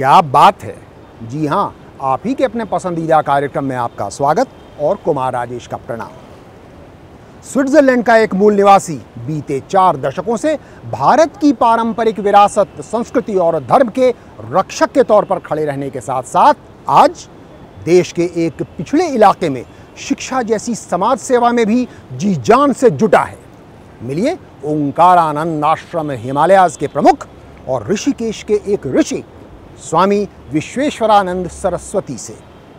क्या बात है। जी हाँ, आप ही के अपने पसंदीदा कार्यक्रम में आपका स्वागत और कुमार राजेश का प्रणाम। स्विट्जरलैंड का एक मूल निवासी बीते 4 दशकों से भारत की पारंपरिक विरासत, संस्कृति और धर्म के रक्षक के तौर पर खड़े रहने के साथ साथ आज देश के एक पिछड़े इलाके में शिक्षा जैसी समाज सेवा में भी जी जान से जुटा है। मिलिए ओंकारानंद आश्रम हिमालयाज के प्रमुख और ऋषिकेश के एक ऋषि स्वामी विश्वेश्वरानंद सरस्वती से।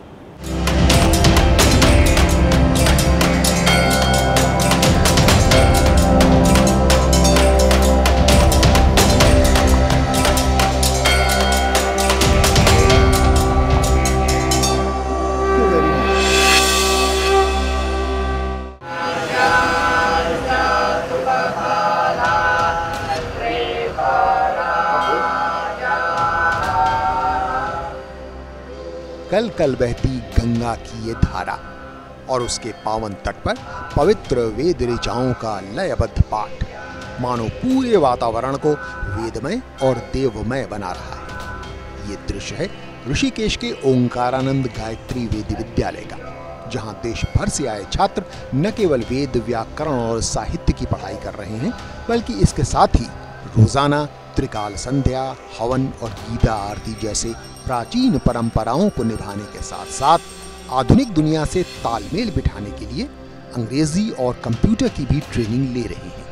कल कल बहती गंगा की ये धारा और उसके पावन तट पर पवित्र वेद ऋचाओं का लयबद्ध पाठ मानो पूरे वातावरण को वेदमय और देवमय बना रहा है। ये दृश्य है ऋषिकेश के ओंकारानंद गायत्री वेद विद्यालय का, जहां देश भर से आए छात्र न केवल वेद, व्याकरण और साहित्य की पढ़ाई कर रहे हैं, बल्कि इसके साथ ही रोजाना त्रिकाल संध्या, हवन और गीता आरती जैसे प्राचीन परंपराओं को निभाने के साथ साथ आधुनिक दुनिया से तालमेल बिठाने के लिए अंग्रेजी और कंप्यूटर की भी ट्रेनिंग ले रहे हैं।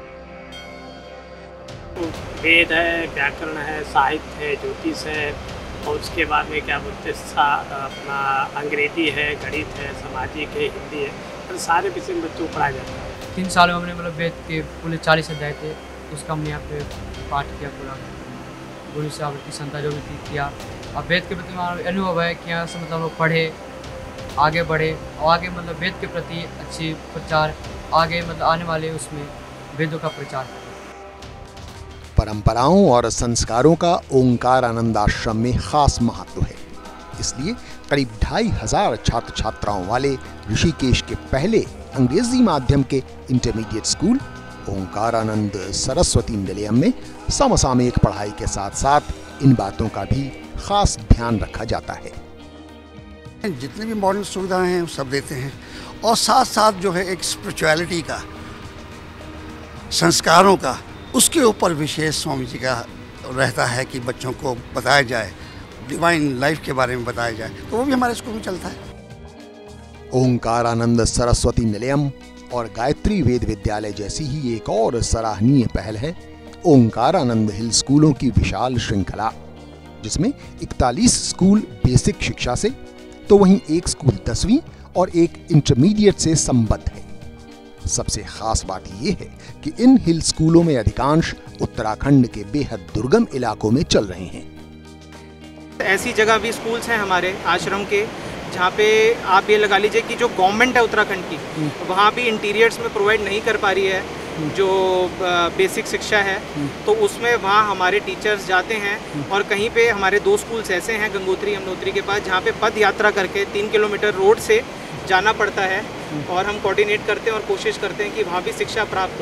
वेद है, व्याकरण है, साहित्य है, ज्योतिष है और उसके बाद में क्या बोलते अपना अंग्रेजी है, गणित है, सामाजिक है, हिंदी है, तो सारे विषय में बच्चों को पढ़ाया जाता है। 3 साल में हमने मतलब वेद के पूरे 40 अध्याय थे, उसका हमने यहाँ पे पाठ किया पूरा, गुरु से आवृत्ति संता जो भी किया। अब वेद के प्रति हमारा अनुभव है कि यहाँ से मतलब लोग पढ़े, आगे बढ़े और आगे मतलब वेद के प्रति अच्छी प्रचार, आगे मतलब आने वाले उसमें वेदों का प्रचार करें। परंपराओं और संस्कारों का ओंकारानंद आश्रम में खास महत्व है, इसलिए करीब 2500 छात्र छात्राओं वाले ऋषिकेश के पहले अंग्रेजी माध्यम के इंटरमीडिएट स्कूल ओंकारानंद सरस्वती निलयम में समसामयिक पढ़ाई के साथ साथ इन बातों का भी खास ध्यान रखा जाता है। जितने भी मॉडर्न सुविधाएं हैं वो सब देते हैं और साथ साथ जो है एक स्पिरिचुअलिटी का, संस्कारों का, उसके ऊपर विशेष स्वामी जी का रहता है कि बच्चों को बताया जाए, डिवाइन लाइफ के बारे में बताया जाए, तो वो भी हमारे स्कूल में चलता है। ओंकारानंद सरस्वती निलयम और गायत्री वेद विद्यालय जैसी ही एक और सराहनीय पहल है ओंकारानंद हिल स्कूलों की विशाल श्रृंखला, जिसमें 41 स्कूल बेसिक शिक्षा से तो वहीं एक स्कूल 10वीं और एक इंटरमीडिएट से संबद्ध है। सबसे खास बात यह है कि इन हिल स्कूलों में अधिकांश उत्तराखंड के बेहद दुर्गम इलाकों में चल रहे हैं। ऐसी जगह भी स्कूल्स हैं हमारे आश्रम के जहाँ पे आप ये लगा लीजिए कि जो गवर्नमेंट है उत्तराखंड की, वहाँ भी इंटीरियर्स में प्रोवाइड नहीं कर पा रही है जो बेसिक शिक्षा है, तो उसमें वहाँ हमारे टीचर्स जाते हैं। और कहीं पे हमारे 2 स्कूल्स ऐसे हैं गंगोत्री यमुनोत्री के पास, जहाँ पे पद यात्रा करके 3 किलोमीटर रोड से जाना पड़ता है और हम कोऑर्डिनेट करते हैं और कोशिश करते हैं कि वहाँ भी शिक्षा प्राप्त हो।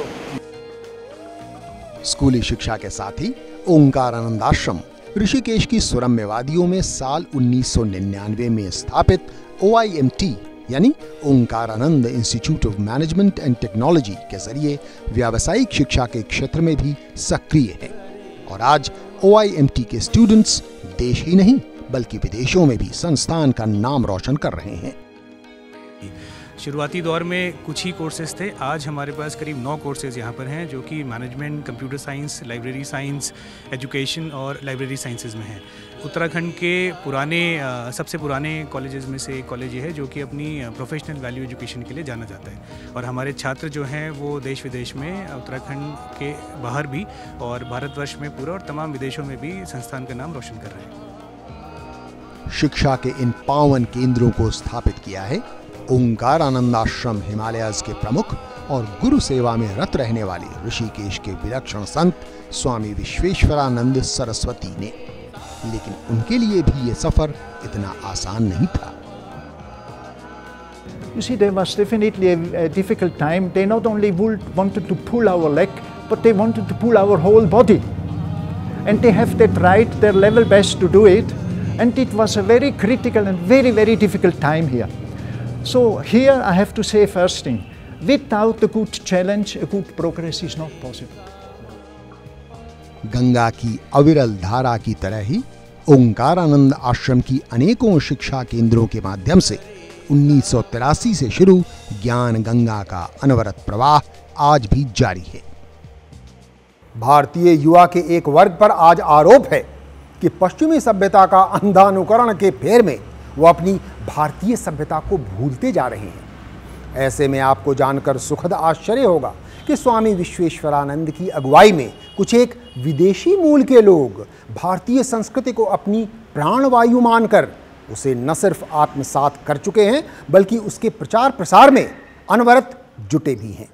स्कूली शिक्षा के साथ ही ओंकारानंद आश्रम ऋषिकेश की सुरम्य वादियों में साल 1999 में स्थापित OIMT यानी Omkarananda institute of management and technology के जरिए व्यावसायिक शिक्षा के क्षेत्र में भी सक्रिय है और आज OIMT के स्टूडेंट्स देश ही नहीं बल्कि विदेशों में भी संस्थान का नाम रोशन कर रहे हैं। शुरुआती दौर में कुछ ही कोर्सेज थे, आज हमारे पास करीब 9 कोर्सेज यहाँ पर हैं जो कि management, computer science, library science, education और लाइब्रेरी साइंसेज में हैं। उत्तराखंड के सबसे पुराने कॉलेजेस में से एक कॉलेज ये है जो कि अपनी प्रोफेशनल वैल्यू एजुकेशन के लिए जाना जाता है और हमारे छात्र जो हैं वो देश विदेश में, उत्तराखंड के बाहर भी और भारतवर्ष में पूरा और तमाम विदेशों में भी संस्थान का नाम रोशन कर रहे हैं। शिक्षा के इन पावन केंद्रों को स्थापित किया है ओंकारानंद आश्रम हिमालयाज के प्रमुख और गुरु सेवा में रत रहने वाले ऋषिकेश के विलक्षण संत स्वामी विश्वेश्वरानंद सरस्वती ने, लेकिन उनके लिए भी ये सफर इतना आसान नहीं था। You see, there was definitely a difficult time. They not only wanted to pull our leg, but they wanted to pull our whole body. and they have tried their level best to do it, and it was a very critical and very, very difficult time here. So here I have to say first thing, without a good challenge, a good progress is not possible. Ganga की अविरल धारा की तरह ही ओंकारानंद आश्रम की अनेकों शिक्षा केंद्रों के माध्यम से 1983 से शुरू ज्ञान गंगा का अनवरत प्रवाह आज भी जारी है। भारतीय युवा के एक वर्ग पर आज आरोप है कि पश्चिमी सभ्यता का अंधानुकरण के फेर में वो अपनी भारतीय सभ्यता को भूलते जा रहे हैं। ऐसे में आपको जानकर सुखद आश्चर्य होगा कि स्वामी विश्वेश्वरानंद की अगुवाई में कुछ एक विदेशी मूल के लोग भारतीय संस्कृति को अपनी प्राणवायु मानकर उसे न सिर्फ आत्मसात कर चुके हैं बल्कि उसके प्रचार प्रसार में अनवरत जुटे भी हैं।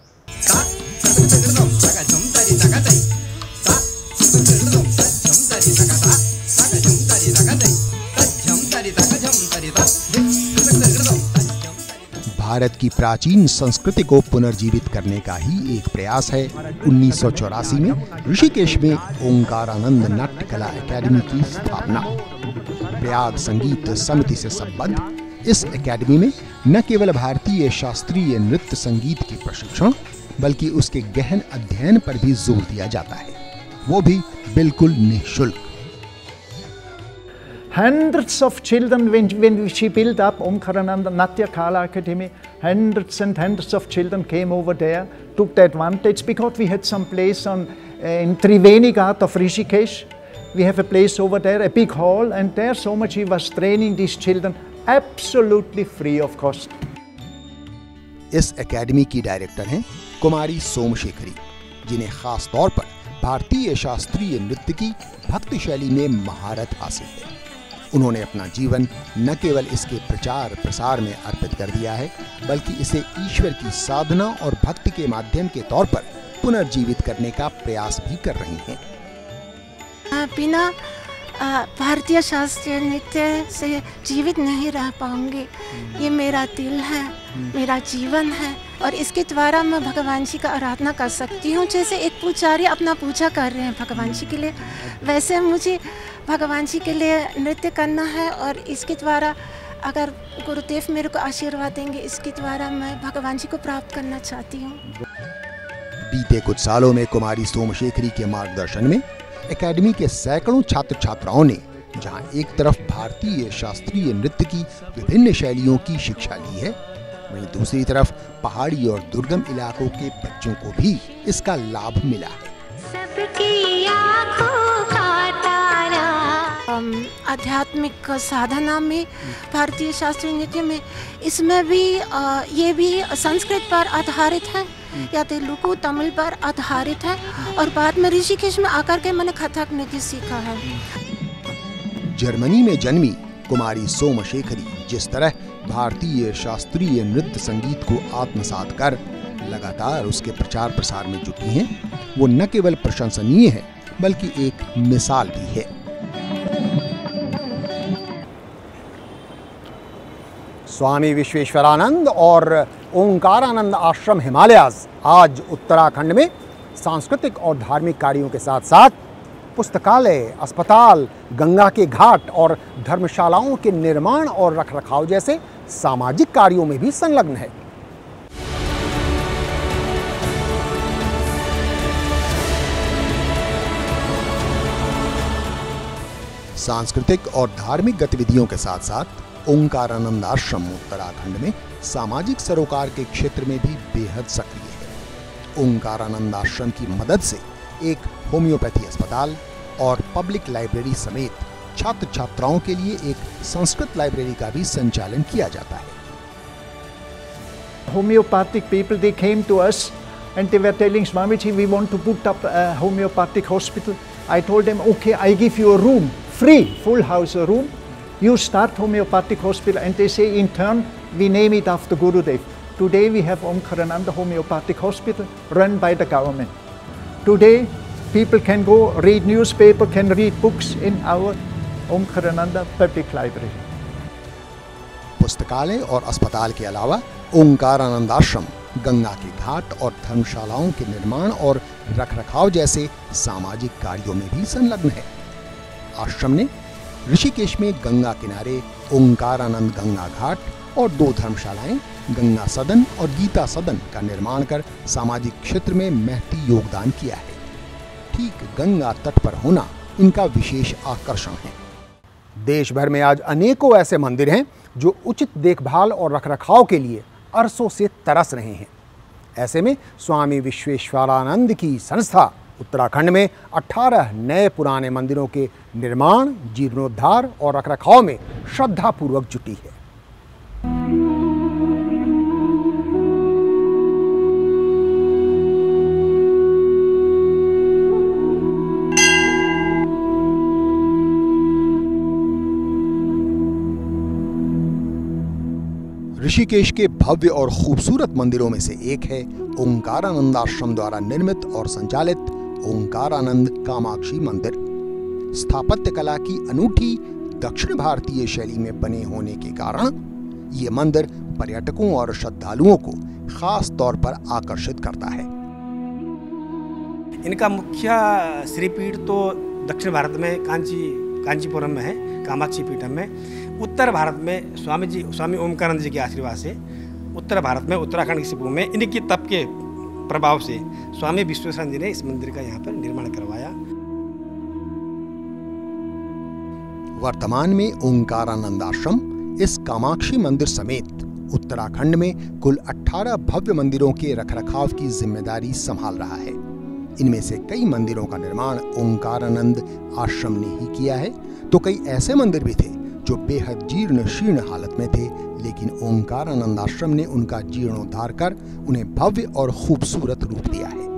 भारत की प्राचीन संस्कृति को पुनर्जीवित करने का ही एक प्रयास है 1984 में ऋषिकेश में ओंकारानंद नाट्य कला एकेडमी की स्थापना। प्रयाग संगीत समिति से संबद्ध इस एकेडमी में न केवल भारतीय शास्त्रीय नृत्य संगीत के प्रशिक्षण बल्कि उसके गहन अध्ययन पर भी जोर दिया जाता है, वो भी बिल्कुल निःशुल्क। Hundreds of children, when she built up Omkarananda Natya Kala Academy, hundreds and hundreds of children came over there, took the advantage because we had some place in Triveni Ghat of Rishikesh. We have a place over there, a big hall, and there so much he was training these children absolutely free of cost. इस academy की director हैं कुमारी सोमशेखरी, जिन्हें खास तौर पर भारतीय शास्त्रीय नृत्य की भक्ति शैली में महारत हासिल है। उन्होंने अपना जीवन न केवल इसके प्रचार प्रसार में अर्पित कर दिया है बल्कि इसे ईश्वर की साधना और भक्ति के माध्यम के तौर पर पुनर्जीवित करने का प्रयास भी कर रही हैं। बिना भारतीय शास्त्रीय नृत्य से जीवित नहीं रह पाऊंगी। ये मेरा दिल है, मेरा जीवन है और इसके द्वारा मैं भगवान जी का आराधना कर सकती हूँ। जैसे एक पुजारी अपना पूजा कर रहे हैं भगवान जी के लिए, वैसे मुझे भगवान जी के लिए नृत्य करना है और इसके द्वारा अगर गुरुदेव मेरे को आशीर्वाद देंगे, इसके द्वारा मैं भगवान जी को प्राप्त करना चाहती हूँ। बीते कुछ सालों में कुमारी सोमशेखरी के मार्गदर्शन में एकेडमी के सैकड़ों छात्र छात्राओं ने जहां एक तरफ भारतीय शास्त्रीय नृत्य की विभिन्न शैलियों की शिक्षा ली है, वहीं दूसरी तरफ पहाड़ी और दुर्गम इलाकों के बच्चों को भी इसका लाभ मिला है। आध्यात्मिक साधना में भारतीय शास्त्रीय नृत्य में इसमें भी ये भी संस्कृत पर आधारित है या तेलुगु तमिल पर आधारित है और बाद में ऋषिकेश में आकर के मैंने कथक नृत्य सीखा है। जर्मनी में जन्मी कुमारी सोमशेखरी जिस तरह भारतीय शास्त्रीय नृत्य संगीत को आत्मसात कर लगातार उसके प्रचार प्रसार में जुटी हैं, वो न केवल प्रशंसनीय है बल्कि एक मिसाल भी है। स्वामी विश्वेश्वरानंद और ओंकारानंद आश्रम हिमालयाज आज उत्तराखंड में सांस्कृतिक और धार्मिक कार्यों के साथ साथ पुस्तकालय, अस्पताल, गंगा के घाट और धर्मशालाओं के निर्माण और रखरखाव जैसे सामाजिक कार्यों में भी संलग्न है। सांस्कृतिक और धार्मिक गतिविधियों के साथ साथ ओंकारानंद आश्रम उत्तराखंड में सामाजिक सरोकार के क्षेत्र में भी बेहद सक्रिय है। ओंकारानंद आश्रम की मदद से एक होम्योपैथी अस्पताल और पब्लिक लाइब्रेरी समेत छात्र छात्राओं के लिए एक संस्कृत लाइब्रेरी का भी संचालन किया जाता है। Homeopathic people, they came to us and they were telling Swamiji, we want to put up a homeopathic hospital. I told them, okay, I give you a room, free, full house a room. You start homeopathic hospital, and they say in turn we name it after Gurudev. Today we have Omkarananda Homeopathic Hospital run by the government. Today people can go read newspaper, can read books in our Omkarananda Public Library. पुस्तकालय और अस्पताल के अलावा ओंकारानंद आश्रम गंगा के घाट और धर्मशालाओं के निर्माण और रखरखाव जैसे सामाजिक कार्यों में भी संलग्न है। आश्रम ने ऋषिकेश में गंगा किनारे ओंकारानंद गंगा घाट और 2 धर्मशालाएं गंगा सदन और गीता सदन का निर्माण कर सामाजिक क्षेत्र में महती योगदान किया है। ठीक गंगा तट पर होना इनका विशेष आकर्षण है। देश भर में आज अनेकों ऐसे मंदिर हैं जो उचित देखभाल और रखरखाव के लिए अरसों से तरस रहे हैं। ऐसे में स्वामी विश्वेश्वरानंद की संस्था उत्तराखंड में 18 नए पुराने मंदिरों के निर्माण, जीर्णोद्धार और रखरखाव में श्रद्धापूर्वक जुटी है। ऋषिकेश के भव्य और खूबसूरत मंदिरों में से एक है ओंकारानंद आश्रम द्वारा निर्मित और संचालित ओंकारानंद कामाक्षी मंदिर। स्थापत्य कला की अनूठी दक्षिण भारतीय शैली में बने होने के कारण ये मंदिर पर्यटकों और श्रद्धालुओं को खास तौर पर आकर्षित करता है। इनका मुख्य श्रीपीठ तो दक्षिण भारत में कांचीपुरम में है, कामाक्षी पीठम में। उत्तर भारत में स्वामी ओमकारानंद जी के आशीर्वाद से उत्तर भारत में उत्तराखंड की भूमि में इनकी तप के प्रभाव से स्वामी विश्वेश्वरानंद जी ने इस मंदिर का यहाँ पर निर्माण करवाया। वर्तमान में ओंकारानंद आश्रम इस कामाक्षी मंदिर समेत उत्तराखंड में कुल 18 भव्य मंदिरों के रखरखाव की जिम्मेदारी संभाल रहा है। इनमें से कई मंदिरों का निर्माण ओंकारानंद आश्रम ने ही किया है, तो कई ऐसे मंदिर भी थे जो बेहद जीर्ण शीर्ण हालत में थे, लेकिन ओंकारानंद आश्रम ने उनका जीर्णोद्धार कर उन्हें भव्य और खूबसूरत रूप दिया है।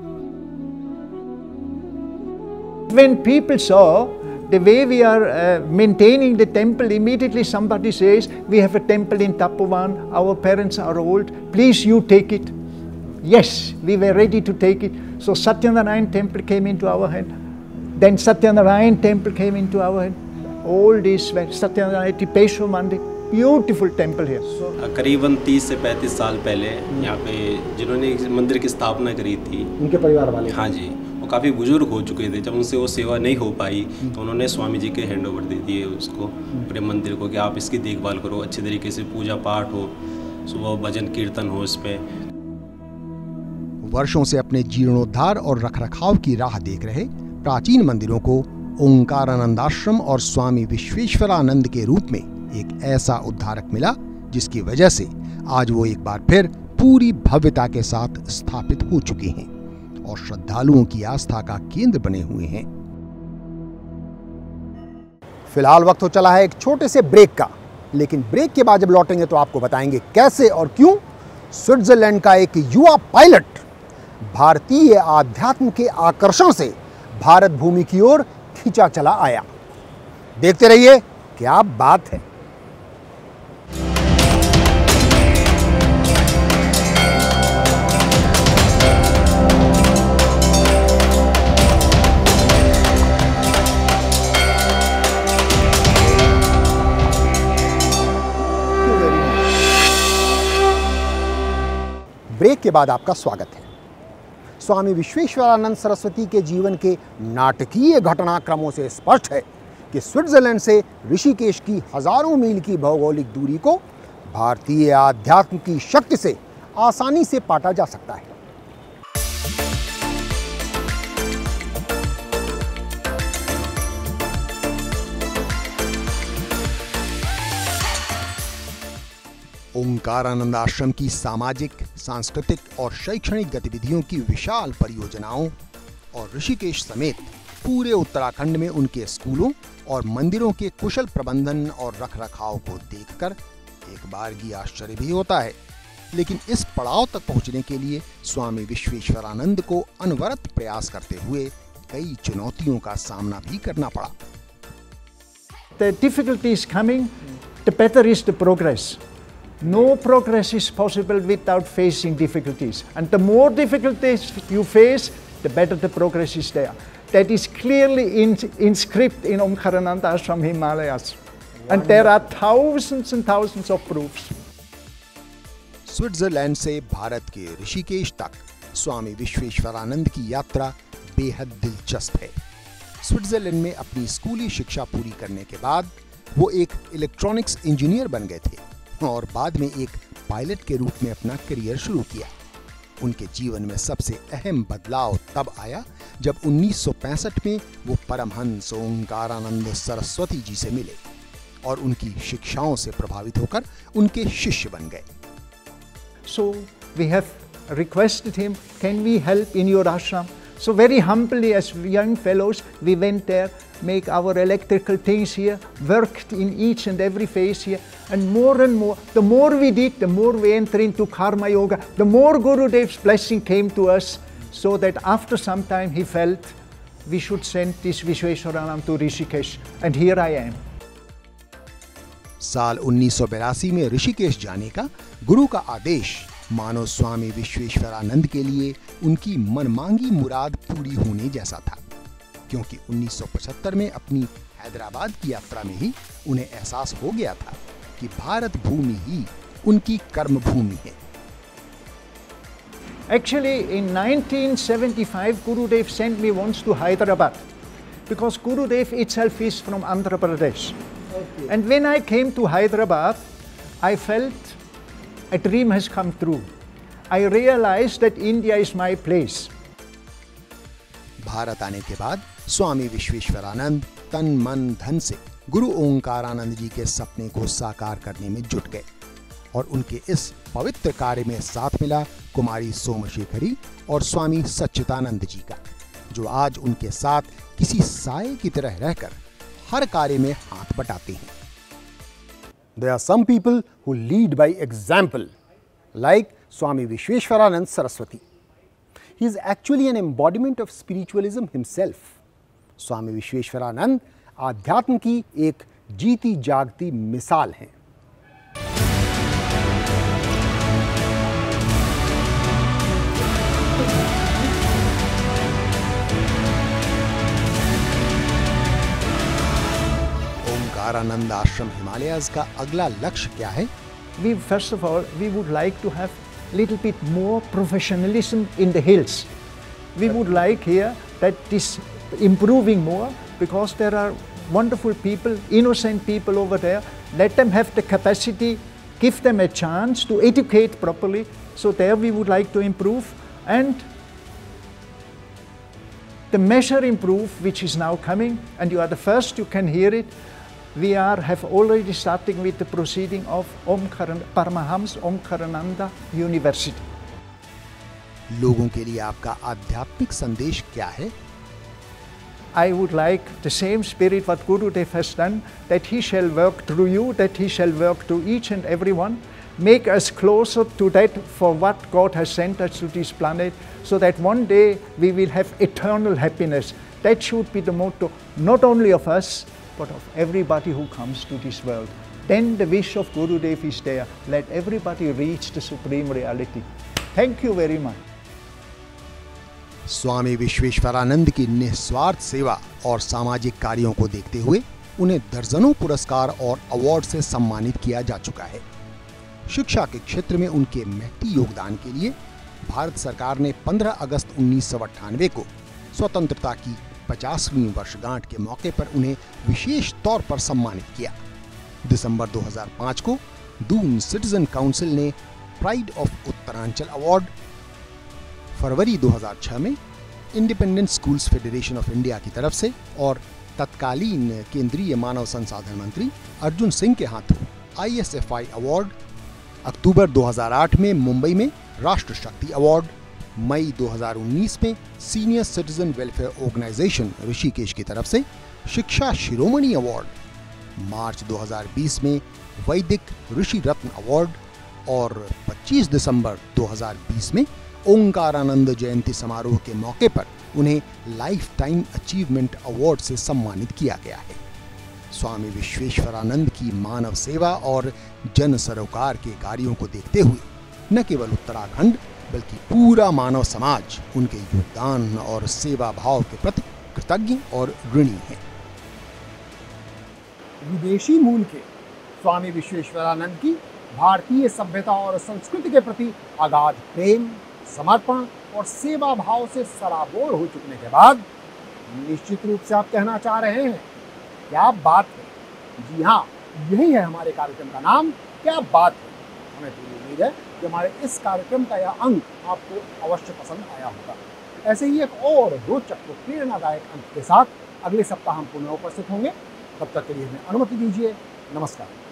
When people saw the way we are maintaining the temple, immediately somebody says, we have a temple in Tapovan, our parents are old, please you take it. Yes, we were ready to take it. So Satyanarayan temple came into our hand. Then Satyanarayan temple came into our hand. All these were Satyanarayan Tipeshwar Mandir, beautiful temple here. करीबन 30 से 35 साल पहले यहाँ पे जिन्होंने इस मंदिर की स्थापना करी थी, उनके परिवार वाले, हाँ जी, वो काफ़ी बुजुर्ग हो चुके थे। जब उनसे वो सेवा नहीं हो पाई तो उन्होंने स्वामी जी के हैंड ओवर दे दिए उसको, अपने मंदिर को, कि आप इसकी देखभाल करो, अच्छे तरीके से पूजा पाठ हो, सुबह भजन कीर्तन हो इस पे। वर्षों से अपने जीर्णोद्धार और रखरखाव की राह देख रहे प्राचीन मंदिरों को ओंकारानंद आश्रम और स्वामी विश्वेश्वरानंद के रूप में एक ऐसा उद्धारक मिला जिसकी वजह से आज वो एक बार फिर पूरी भव्यता के साथ स्थापित हो चुके हैं और श्रद्धालुओं की आस्था का केंद्र बने हुए हैं। फिलहाल वक्त हो चला है एक छोटे से ब्रेक का, लेकिन ब्रेक के बाद जब लौटेंगे तो आपको बताएंगे कैसे और क्यों स्विट्जरलैंड का एक युवा पायलट भारतीय आध्यात्म के आकर्षण से भारत भूमि की ओर खींचा चला आया। देखते रहिए, क्या बात है। ब्रेक के बाद आपका स्वागत है। स्वामी विश्वेश्वरानंद सरस्वती के जीवन के नाटकीय घटनाक्रमों से स्पष्ट है कि स्विट्जरलैंड से ऋषिकेश की हजारों मील की भौगोलिक दूरी को भारतीय आध्यात्म की शक्ति से आसानी से पाटा जा सकता है। ओंकारानंद आश्रम की सामाजिक, सांस्कृतिक और शैक्षणिक गतिविधियों की विशाल परियोजनाओं और ऋषिकेश समेत पूरे उत्तराखंड में उनके स्कूलों और मंदिरों के कुशल प्रबंधन और रखरखाव को देखकर एक बारगी आश्चर्य भी होता है। लेकिन इस पड़ाव तक पहुंचने के लिए स्वामी विश्वेश्वरानंद को अनवरत प्रयास करते हुए कई चुनौतियों का सामना भी करना पड़ा। The difficulty is coming, the better is the progress. No progress is possible without facing difficulties. And the more difficulties you face, the better the progress is there. That is clearly inscribed in Omkarananda Ashram Himalayas. And there are thousands and thousands of proofs. Switzerland से भारत के ऋषिकेश तक स्वामी विश्वेश्वरानंद की यात्रा बेहद दिलचस्प है। Switzerland में अपनी स्कूली शिक्षा पूरी करने के बाद वो एक इलेक्ट्रॉनिक्स इंजीनियर बन गए थे और बाद में एक पायलट के रूप में अपना करियर शुरू किया। उनके जीवन में सबसे अहम बदलाव तब आया जब 1965 में वो परमहंस ओंकारानंद सरस्वती जी से मिले और उनकी शिक्षाओं से प्रभावित होकर उनके शिष्य बन गए। So we have requested him, can we help in your ashram? So very humbly as young fellows, we went there, make our electrical things here, worked in each and every phase here, and more, the more we did, the more we entered into karma yoga, the more Gurudev's blessing came to us, so that after some time he felt we should send this Vishweshwaranand to Rishikesh, and here I am. साल 1982 में ऋषिकेश जाने का गुरु का आदेश मानो स्वामी विश्वेश्वरानंद के लिए उनकी मनमांगी मुराद पूरी होने जैसा था, क्योंकि 1975 में अपनी हैदराबाद की यात्रा में ही उन्हें एहसास हो गया था कि भारत भूमि ही उनकी कर्म भूमि है। Actually, in 1975, Gurudev sent me once to Hyderabad, because Gurudev itself is from Andhra Pradesh. Okay. And when I came to Hyderabad, I felt a dream has come true. I realized that India is my place. Bharat आने के बाद स्वामी विश्वेश्वरानंद तन मन धन से गुरु ओंकारानंद जी के सपने को साकार करने में जुट गए और उनके इस पवित्र कार्य में साथ मिला कुमारी सोमशेखरी और स्वामी सच्चिदानंद जी का, जो आज उनके साथ किसी साये की तरह रहकर हर कार्य में हाथ बटाते हैं। There are some people who lead by example, like Swami Vishweshwaranand Saraswati. He is actually an embodiment of spiritualism himself. Swami Vishweshwaranand आध्यात्म की एक जीती जागती मिसाल हैं। ओंकारानंद आश्रम हिमालयाज का अगला लक्ष्य क्या है? First of all, we would like to have little bit more professionalism in the hills. We would like here that this improving more, because there are wonderful people, innocent people over there. Let them have the capacity, give them a chance to educate properly. So there we would like to improve. And the measure improve, which is now coming, and you are the first, you can hear it. We have already starting with the proceeding of Paramahamsa Omkarananda University. लोगों के लिए आपका आध्यात्मिक संदेश क्या है? I would like the same spirit what Gurudev has done, that he shall work through you, that he shall work to each and every one, make us closer to that for what God has sent us to this planet, so that one day we will have eternal happiness. That should be the motto, not only of us, but of everybody who comes to this world. Then the wish of Gurudev is there. Let everybody reach the supreme reality. Thank you very much. स्वामी विश्वेश्वरानंद की निस्वार्थ सेवा और सामाजिक कार्यों को देखते हुए उन्हें दर्जनों पुरस्कार और अवार्ड से सम्मानित किया जा चुका है। शिक्षा के क्षेत्र में उनके महती योगदान के लिए भारत सरकार ने 15 अगस्त 1998 को स्वतंत्रता की 50वीं वर्षगांठ के मौके पर उन्हें विशेष तौर पर सम्मानित किया। दिसंबर 2005 को दून सिटीजन काउंसिल ने प्राइड ऑफ उत्तरांचल अवार्ड, फरवरी 2006 में independent schools federation of India की तरफ से और तत्कालीन केंद्रीय मानव संसाधन मंत्री अर्जुन सिंह के हाथों ISFI अवार्ड, अक्टूबर 2008 में मुंबई में राष्ट्र शक्ति अवार्ड, मई 2019 में senior citizen welfare organisation Rishikesh की तरफ से शिक्षा शिरोमणि अवार्ड, मार्च 2020 में वैदिक ऋषि रत्न अवार्ड और 25 दिसंबर 2020 में ओंकारानंद जयंती समारोह के मौके पर उन्हें लाइफ टाइम अचीवमेंट अवार्ड से सम्मानित किया गया है। स्वामी विश्वेश्वरानंद की मानव सेवा और जन सरोकार के कार्यों को देखते हुए न केवल उत्तराखंड बल्कि पूरा मानव समाज उनके योगदान और सेवा भाव के प्रति कृतज्ञ और ऋणी है। विदेशी मूल के स्वामी विश्वेश्वरानंद की भारतीय सभ्यता और संस्कृति के प्रति अगाध प्रेम, समर्पण और सेवा भाव से सराबोर हो चुकने के बाद निश्चित रूप से आप कहना चाह रहे हैं क्या बात है। जी हाँ, यही है हमारे कार्यक्रम का नाम, क्या बात है। हमें पूरी उम्मीद है कि हमारे इस कार्यक्रम का यह अंक आपको अवश्य पसंद आया होगा। ऐसे ही एक और रोचक व प्रेरणादायक अंक के साथ अगले सप्ताह हम पुनः उपस्थित होंगे। तब तक के लिए हमें अनुमति दीजिए। नमस्कार।